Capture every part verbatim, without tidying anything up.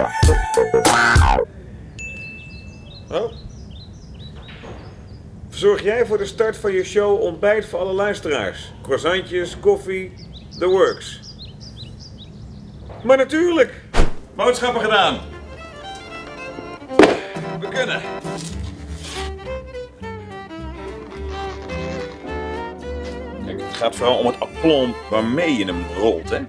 Oh. Verzorg jij voor de start van je show ontbijt voor alle luisteraars? Croissantjes, koffie, the works. Maar natuurlijk! Boodschappen gedaan. We kunnen. Kijk, het gaat vooral om het aplomb waarmee je hem rolt, hè?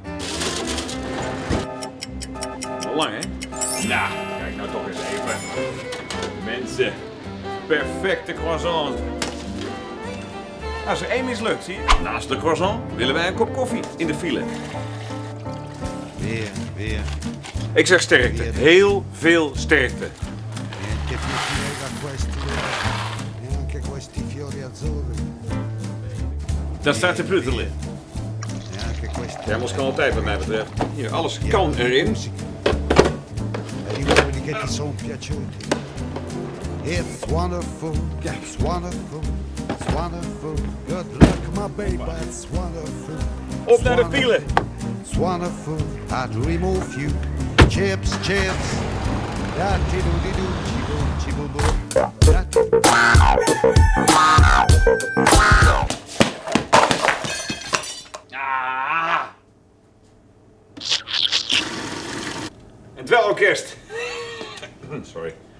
Al lang, hè? Nou, kijk nou toch eens even. Mensen, perfecte croissant. Als er één mislukt, zie je? Naast de croissant willen wij een kop koffie in de file. Weer, weer. Ik zeg sterkte. Heel veel sterkte. Niente più da questi, neanche questi fiori azzurri. Dat staat te pruttelen. Neanche questi. Thermos kan altijd wat mij betreft. Hier, alles kan erin. E i uomini che ti sono piaciuti. It's wonderful, it's wonderful, it's wonderful. Good luck my baby, it's wonderful. Op naar de file. It's wonderful, I'd remove you. Chips, chips. Da ti do di do, chibo, chibo do. Da ti do. Ah. Het dwelorkest. Sorry.